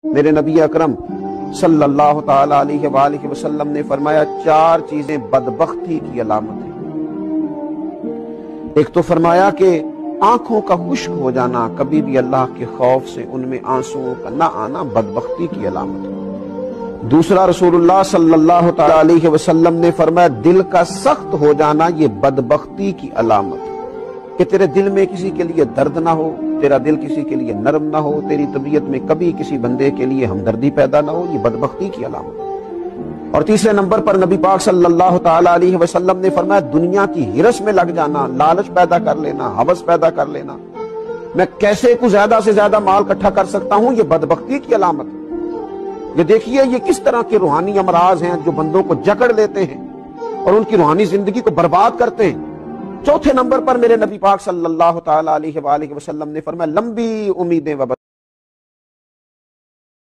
میرے نبی اکرم صلی اللہ تعالی علیہ وآلہ وسلم نے فرمایا 4 چیزیں بدبختی کی علامت ہیں۔ ایک تو فرمایا کہ آنکھوں کا خشک ہو جانا، کبھی بھی اللہ کے خوف سے ان میں آنسوؤں کا نہ آنا بدبختی کی علامت ہے۔ دوسرا، رسول اللہ صلی اللہ تعالی علیہ وسلم نے فرمایا دل کا سخت ہو جانا یہ بدبختی کی علامت ہے، کہ تیرے دل میں کسی کے لیے درد نہ ہو، تیرا دل کسی کے لیے نرم نہ ہو، تیری طبیعت میں کبھی کسی بندے کے لیے ہمدردی پیدا نہ ہو، یہ بدبختی کی علامت ہے۔ اور تیسرے نمبر پر نبی پاک صلی اللہ تعالی علیہ وسلم نے فرمایا دنیا کی ہرس میں لگ جانا، لالچ پیدا کر لینا، ہوس پیدا کر لینا، میں کیسے کو زیادہ سے زیادہ مال اکٹھا کر سکتا ہوں، یہ بدبختی کی علامت ہے۔ یہ دیکھیے یہ کس طرح کے روحانی امراض ہیں جو بندوں کو جکڑ لیتے ہیں اور ان کی روحانی زندگی کو برباد کرتے ہیں۔ چوتھے نمبر پر میرے نبی پاک صلی اللہ تعالی علیہ وآلہ وسلم نے فرمایا لمبی امیدیں